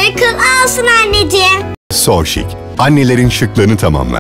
Circle alsın anneciğim. So Chic, annelerin şıklığını tamamlar.